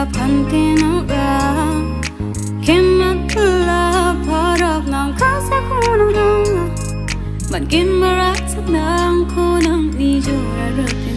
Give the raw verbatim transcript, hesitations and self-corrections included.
พัน tin nó ra khi mà cứ là phá đọc nàng khá sẽ không nông nông bạn kim mà rác sắc nàng cô nông đi dù ra được